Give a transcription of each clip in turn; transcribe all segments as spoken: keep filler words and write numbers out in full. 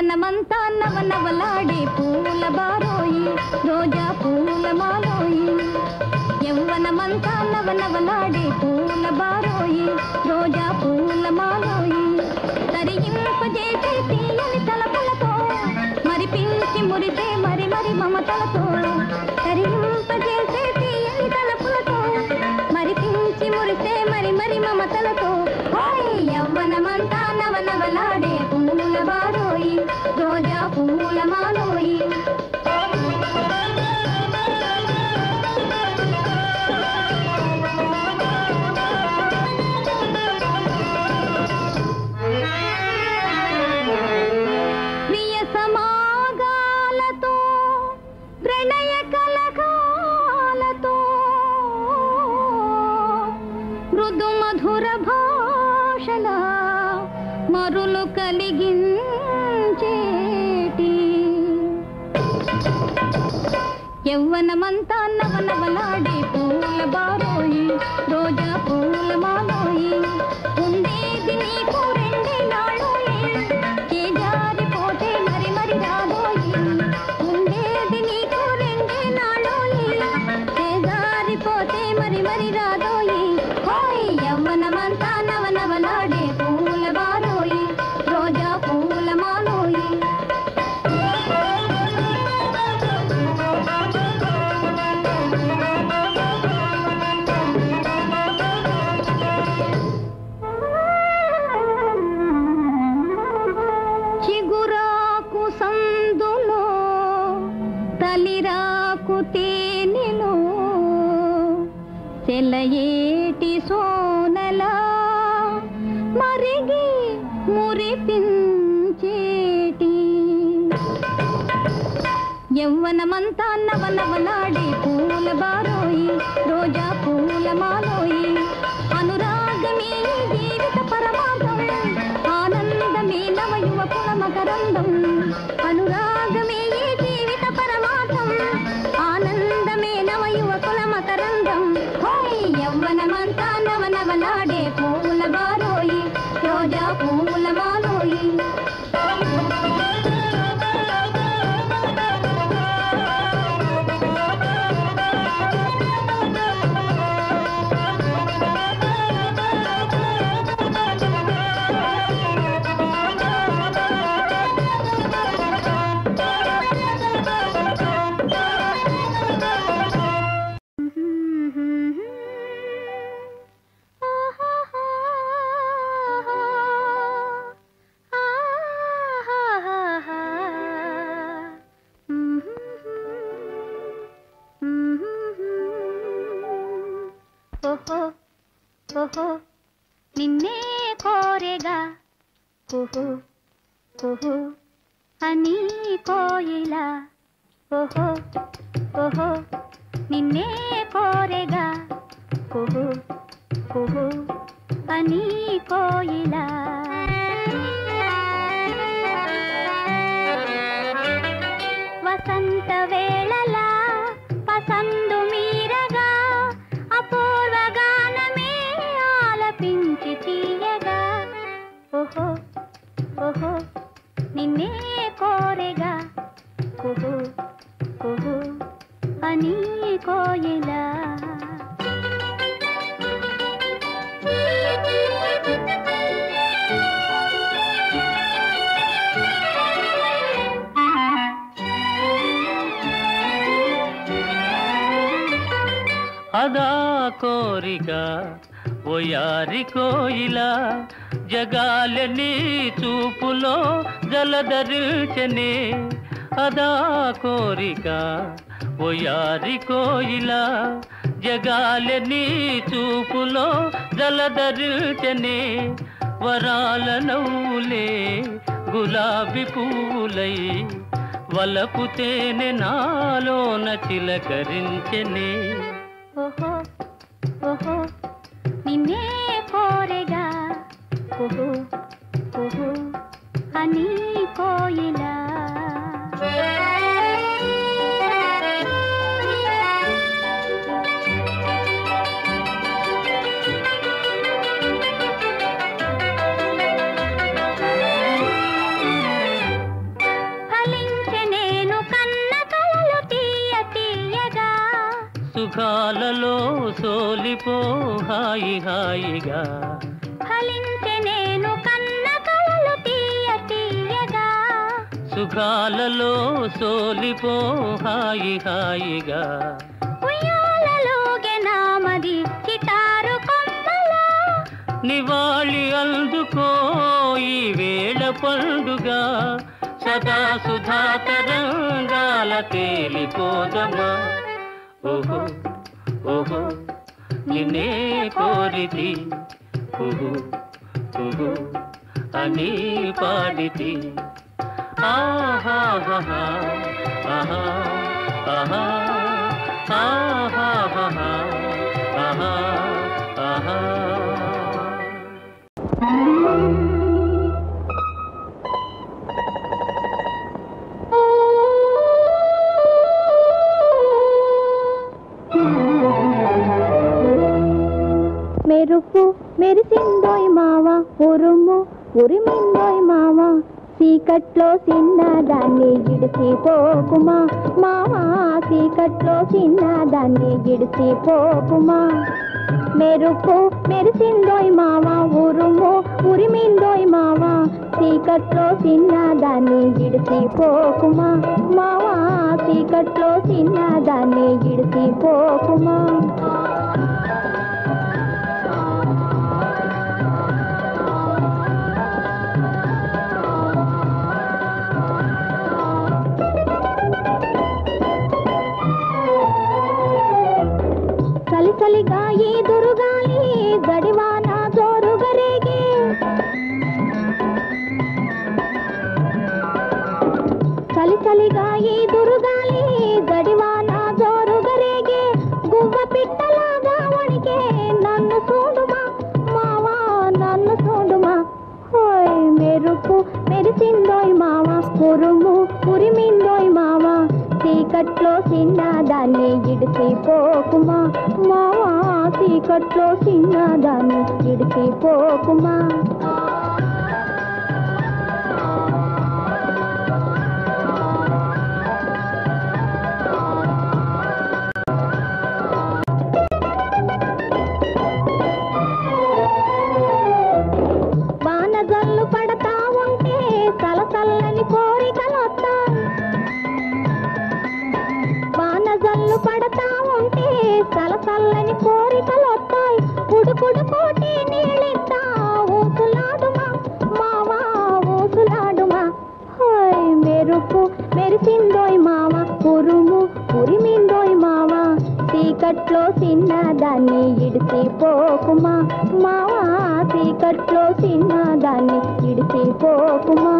యవ్వనమంతా నవనవలాడే పూల బారోయి రోజా పూల మాలోయి యవ్వనమంతా నవనవలాడే పూల బారోయి రోజా పూల మాలోయి తరింపజేసే తీయని తలపులతో మరిపించి మురిసే మరి మరి మమతలతో తరింపజేసే తీయని తలపులతో మరిపించి మురిసే మరి మరి మమతలతో యవ్వనమంతా నవనవలాడే పూల బారోయి రోజా పూల మాలోయి ప్రియ సమాగాలతో ప్రణయ కలకాలతో మృదు మధుర భాషల మరులు కలిగించేటి యవ్వనమంతా నవనవలాడే పూల బారోయి రోజా పూల మాలోయి ఉండేది నీకు రెండే నాళోయి చేజారిపోతే మరి మరి రాబోయి ఉండేది నీకు రెండే నాళోయి చేజారిపోతే మరి మరి రాదోయి యవ్వనమంతా నవనవలాడే పూల బారోయి రోజా పూల మాలోయి చిగురాకు సందులో తలిరాకు తేనెలో చెలయేటి సోనలా మరిగి మురిపించేటి యవ్వనమంతా నవనవలాడే పూల బారోయి రోజా పూల మాలోయి అనురాగమే జీవిత పరమార్థం ఆనందమే నవ యువకుల మకరందం అనురాగమే జీవిత పరమార్థం ఆనందమే నవ యువకుల మకరందం యవ్వనమంతా నవనవలాడే పూల బారోయి రోజా పూల మాలోయి ఓహో ఓహో నిన్నే కోరేగా కుహు కుహు అని కోయిలా ఓహో ఓహో నిన్నే కోరేగా కుహు కుహు అని కోయిలా వసంత వేళలా పసందు మీరగా అపూర్వ గానమే ఆలపించి తీయగా ఓహో ఓహో నిన్నే కోరేగా కుహు కుహు అని కోయిలా అదా కోరిక ఓ యారి కోయిలా జగాలని చూపులో జలధరించనే అదా కోరిక ఓ యారి కోయిలా జగాలని చూపులో జలధరించనే వరాల నవ్వులే గులాబీ పూలై వలపు తేనె నాలోన చిలకరించనే ఓహో ఓహో నిన్నే కోరేగా కుహు కుహు అని కోయిలా సుఖాలలో సోలిపో హాయి హాయిగా ఫలించే నేను కన్న కలలు తీయ తీయగా సుఖాలలో సోలిపో హాయి హాయిగా ఉయ్యాలలోగే నామది చిటారు కొమ్మలా నివాళి అందుకో ఈ వేళ పండుగ సదా సుధా తరంగాల తేలిపోదమా ఓహో ఓహో నిన్నే కోరితి ఓహో ఓహో అని పాడితి ఆహా ఆహా ఆహా ఆహా ఆహా ఆహా ఆహా మెరుపు మెరిసిందోయ్ మావా ఉరుము ఉరిమిందోయ్ మావా చీకట్లో చిన్నదాన్ని గిడిసిపోకుమా మావా చీకట్లో చిన్నదాన్ని గిడిసిపోకుమా మెరుపు మెరిసిందోయ్ మావా ఉరుము ఉరిమిందోయ్ మావా చీకట్లో చిన్నదాన్ని గిడిసిపోకుమా మావా చీకట్లో చిన్నదాన్ని గిడిసిపోకుమా చలిగా ఈ దురుగాలి గడివాన జోరుగరేగే చలి చలిగా ఈ దురుగాలి గడివాన జోరుగరేగే గువ్వ పిట్టలాగా వణికే నన్ను చూడుమా మావా నన్ను చూడుమా హోయ్ మెరుపు మెరిసిందోయ్ మావా ఉరుము ఉరిమిందోయ్ మావా చీకట్లో చిన్నదాన్ని గిడిసిపోకుమా మావా చీకట్లో చిన్నదాన్ని గిడిసిపోకుమా వానజల్లు పడతా ఉంటే సలసల్లని కోరికలొత్తా వానజల్లు పడతా ఉంటే సలసల్లని కోరికలొత్తాయి ఉడుకుడు కోటి నీళ్ళిస్తా ఊసులాడుమా మావా ఊసులాడుమా హోయ్ మెరుపు మెరిసిందోయ్ మావా ఉరుము ఉరిమిందోయ్ మావా చీకట్లో చిన్నదాన్ని ఇడిసిపోకుమా మావా చీకట్లో చిన్నదాన్ని ఇడిసిపోకుమా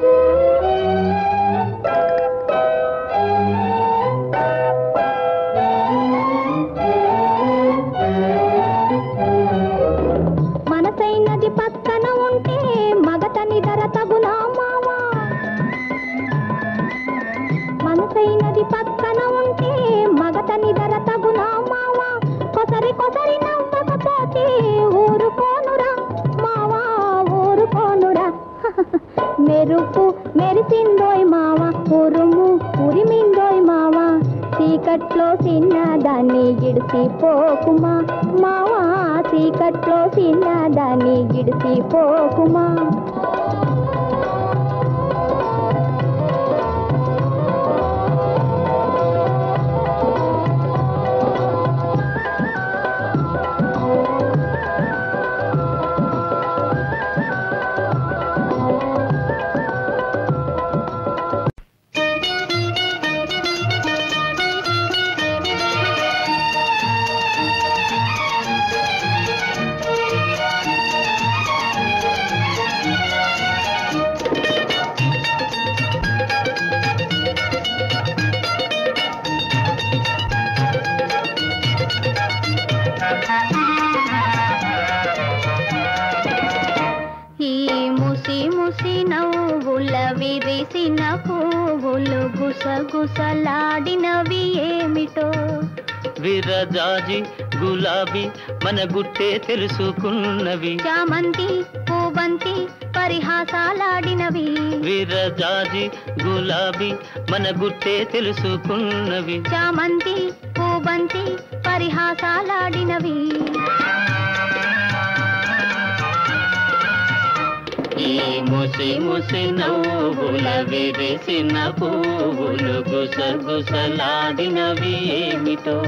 మనసైనది పక్కన ఉంటే మగతని ధర తగునా మావా మనసైనది పక్కన ఉంటే మగతని ధర తగునా మావా కొసరి కొసరి నవ్వకపోతే ఊరుకోనురా మావా ఊరుకోనురా మెరుపు మెరిసిందోయ్ మావా ఉరుము ఉరిమిందోయ్ మావా చీకట్లో చిన్నదాన్ని గిడిసిపోకుమా మావా చీకట్లో చిన్నదాన్ని గిడిసిపోకుమా విరిసిన పువ్వులు గుసగుసలాడినవి ఏమిటో విరజాజి గులాబీ మన గుట్టే తెలుసుకున్నవి చామంతి పూబంతి పరిహాసాలాడినవి విరజాజి గులాబీ మన గుట్టే తెలుసుకున్నవి చామంతి బంతి పరిహాసాలాడినవి. ఈ ముసి ముసి నవ్వుల విరిసిన పువ్వులు గుసగుసలాడినవి ఏమిటో.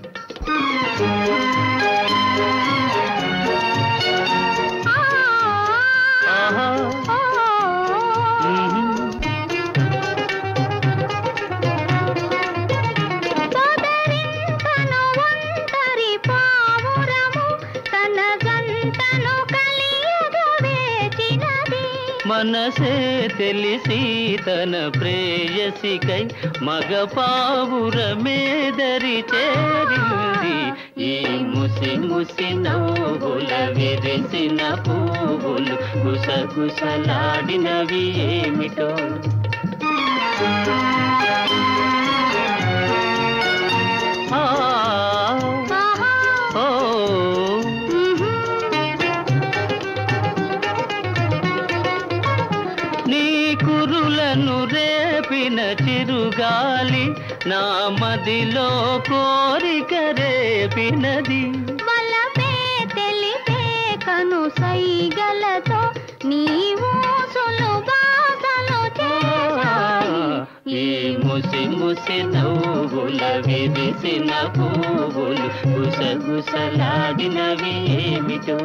మనసే తెలిసి తన ప్రేయసికై మగ పావురమేదరి చేరింది. ఈ ముసి ముసి నవ్వుల విరిసిన పువ్వులు గుసగుసలాడినవి ఏమిటో. రేపిన చిరుగాలి నా మదిలో కోరిక రేపినది. వలపే తెలిపే కను సైగలతో నీవు సులుబాసలు చేశాయి. ఈ ముసి ముసి నవ్వుల విరిసిన పువ్వులు గుసగుసలాడినవి ఏమిటో.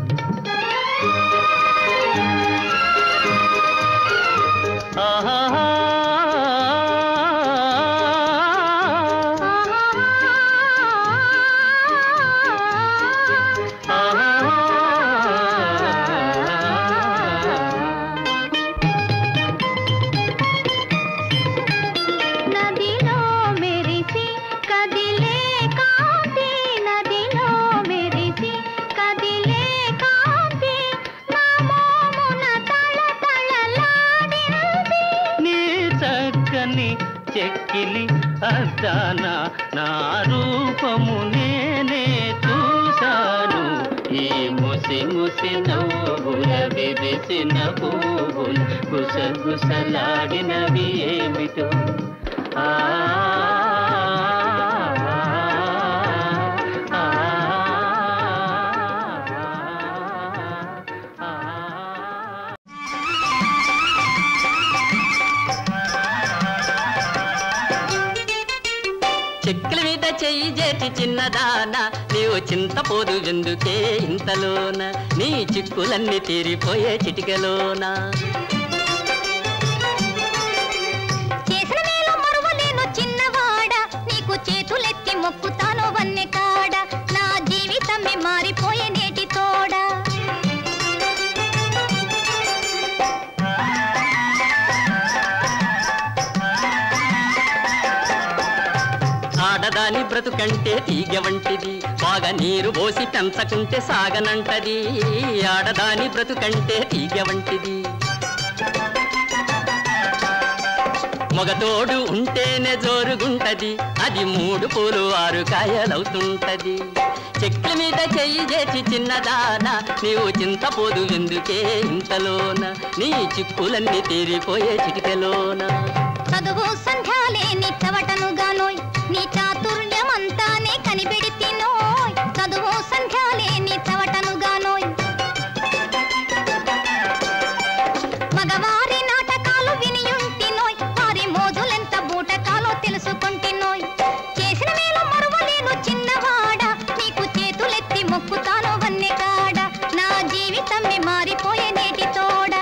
ఆహా చెక్కిలి అద్దాన నా రూపము నేనే చూశాను. ఈ ముసి ముసి నవ్వుల విరిసిన పువ్వులు గుసగుసలాడినవి ఏమిటో. ఆ చెక్కుల మీద చెయ్యి చేతి చిన్నదాన నీవు చింతపోదు ఎందుకే ఇంతలోన నీ చిక్కులన్నీ తీరిపోయే చిటికలోన. చేసిన మేలు మరువలేను చిన్నవాడ నీకు చేతులెత్తి మొక్కుతాను వన్నె కాడ నా జీవితమే మారిపోయే నేటి తోడ. ఆడదాని బ్రతుకంటే తీగ వంటిది బాగా నీరు పోసి పెంచకుంటే సాగనంటది. ఆడదాని బ్రతుకంటే తీగ వంటిది మగతోడు ఉంటేనే జోరుగుంటది అది మూడు పూలు ఆరు కాయలవుతుంటది. చెక్ల మీద చెయ్యి చేసి చిన్నదాన నీవు చింతపోదు ఎందుకే ఇంతలోన నీ చిక్కులన్నీ తీరిపోయే చిటికలోన. చదువు సంధ్యాలే నీ చవటనుగానోయ్ నీ చాతుర్యమంతానే కనిపెడితినోయ్. చదువు సంధ్యాలే నీ చవటనుగానోయ్ మగవారి నాటకాలు వినియుంటినోయ్ వారి మోజులెంత బూటకాలో తెలుసుకుంటినోయ్. చేసిన మేలు మరువలేను చిన్నవాడ నీకు చేతులెత్తి మొక్కుతాను వన్నె కాడ నా జీవితమే మారిపోయే నేటి తోడ.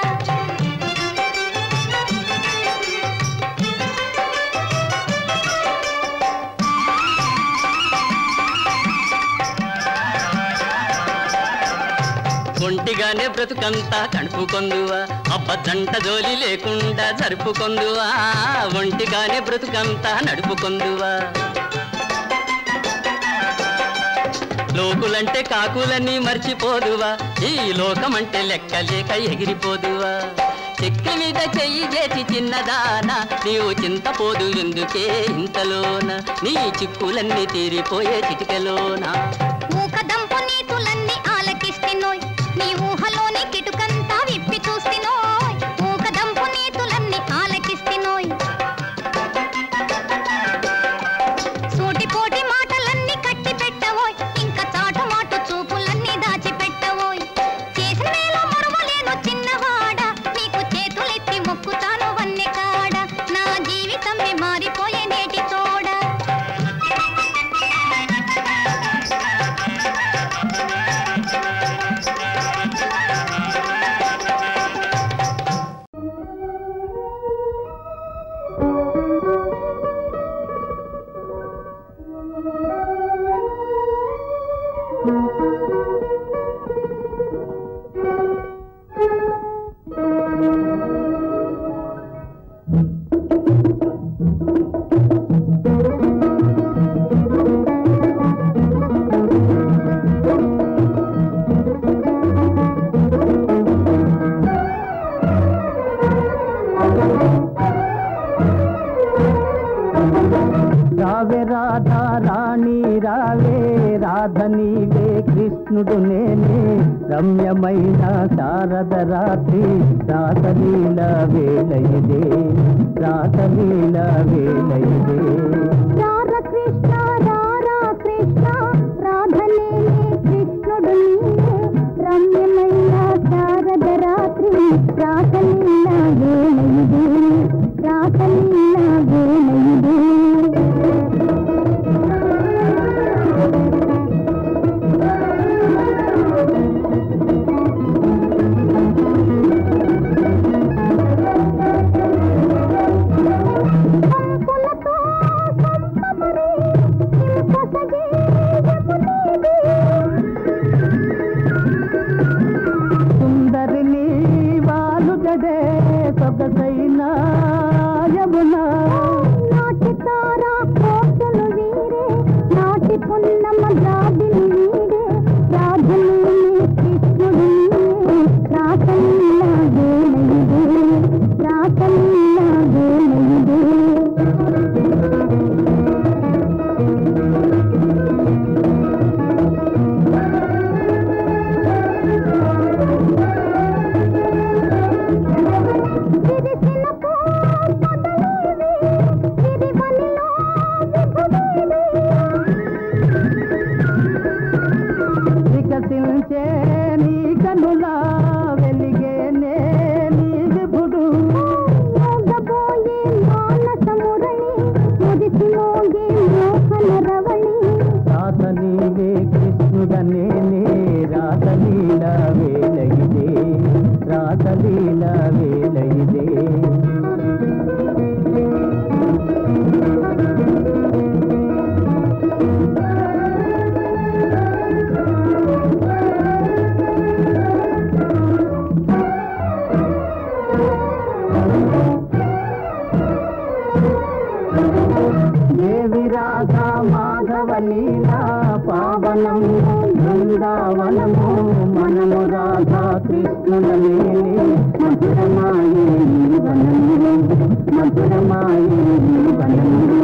ఒంటిగానే బ్రతుకంతా కడుపుకొందువా అబ్బ జంట జోలి లేకుండా జరుపుకొందువా. ఒంటిగానే బ్రతుకంతా నడుపుకొందువా లోకులంటే కాకులని మర్చిపోదువా ఈ లోకమంటే లెక్కలేక ఎగిరిపోదువా. చెక్కి మీద చెయ్యి చేసి చిన్నదాన నీవు చింతపోదు ఎందుకే ఇంతలోన నీ చిక్కులన్నీ తీరిపోయే చిటికలోన. ఊకదంపు నీతులన్నీ ఆలకిస్తినోయ్ నీ ఊహలోని కిటుకంతా విప్పి చూస్తినోయ్. ఊకదంపు నీతులన్నీ ఆలకిస్తినోయ్ సూటిపోటి మాటల రావే రాధా రాణి రావే రాధ నీవే కృష్ణుడు నేనే రమ్యమైన శారద రాత్రి రాసలీల వేళ ఇదే రాసలీల వేళ ఇదే రార కృష్ణ రారా కృష్ణ రాధ నేనే కృష్ణుడు నీవే రమ్యమైన శారద రాత్రి రాసలీల వేళ ఇదే రాసలీల వేళ ఇదే సుందరిని వాలు జడే సొగసైన యమున నాటి తారా కోటలు వీరే నాటి పున్నమ జాబిలి వీరే రాధని కృష్ణుడు నీవే రాసలీల వేళ ఇదే రాసలీల వేళ ఇదే విరిసిన పూపొదలేవి, విరివనిలో విభుడేవి. వికసించే నీ కనులా వెలిగేనే నీ విభుడు మోగబోయే మానస మురళి, మురిసి మోగే మోహన రవళి. రాధ నీవే కృష్ణుడనేనే రాసలీల వేళ ఇదే రాసలీల వేళ ఇదే దేవి రాధా మాధవ లీలా పావనము బృందావనము మనము రాధా కృష్ణులనేనే మధురమాయే జీవనము మధురమాయే జీవనము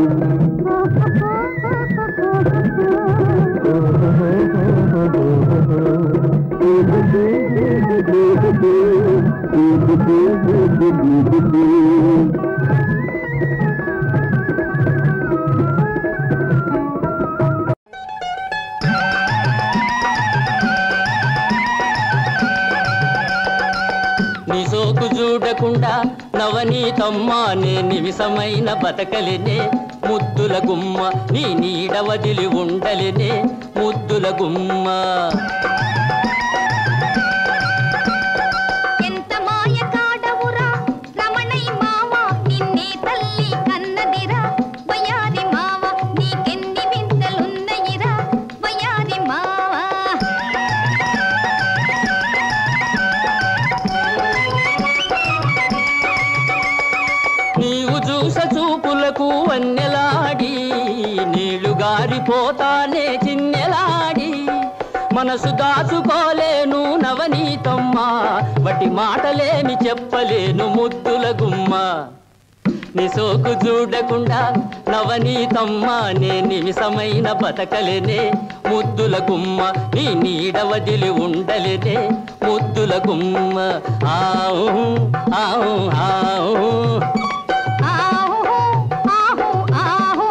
నీ సోకు చూడకుండా నవనీతమ్మా నే నివిసమైన బతకలినే ముద్దుల గుమ్మ నీ నీడ వదిలి ఉండలినే ముద్దుల గుమ్మ ఎంత మాయ కాడవురా రమణై మావ నిన్నే తల్లి కన్నదిరా వయారి మావ నీకెన్ని వింతలున్నయిరా వయారి మావ నీవు చూస చూపులకు వన్నెలాడి నీళ్లు గారిపోతానే చిన్నెలాడి మనసు దాచుకోలేను నవనీతమ్మా వటి మాటలేమి చెప్పలేను ముద్దుల గుమ్మ నీ సోకు చూడకుండా నవనీతమ్మా నే నిమిషమైన బతకలేనే ముద్దుల గుమ్మ నీ నీడ వదిలి ఉండలేనే ముద్దుల గుమ్మ ఆవు ఆవు ఆవు ఆహో ఆహో ఆహో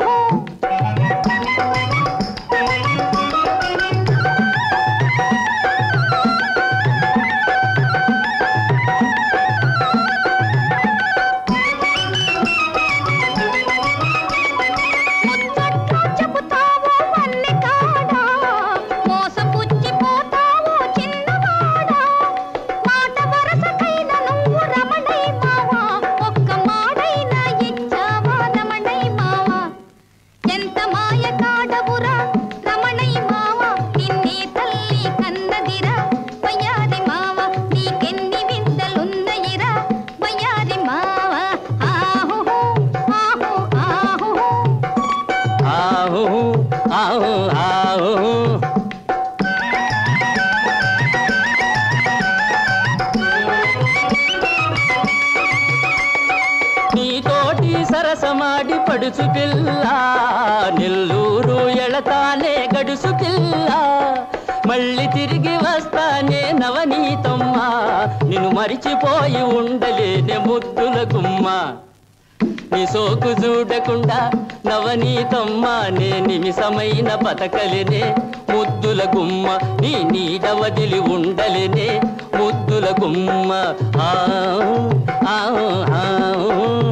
ముచ్చట్లు చెబుతావో వన్నె కాడా మోసపుచ్చిపోతావో చిన్నవాడా మాట వరసకైన నువ్వు రమణై మావా ఒక్క మాట ఆవు ఆవు నీతోటి సరసమాడి పడుచు పిల్ల నెల్లూరు ఎళతానే గడుసు పిల్ల మళ్ళీ తిరిగి వస్తానే నవనీతమ్మ నిన్ను మరిచిపోయి ఉండలేనే ముద్దుల గుమ్మ నీ సోకు చూడకుండా నవనీతమ్మ నే నిమిషమైన బతకలేనే ముద్దుల గుమ్మ నీ నీడ వదిలి ఉండలేనే ముద్దుల గుమ్మ ఆ ఆ ఆ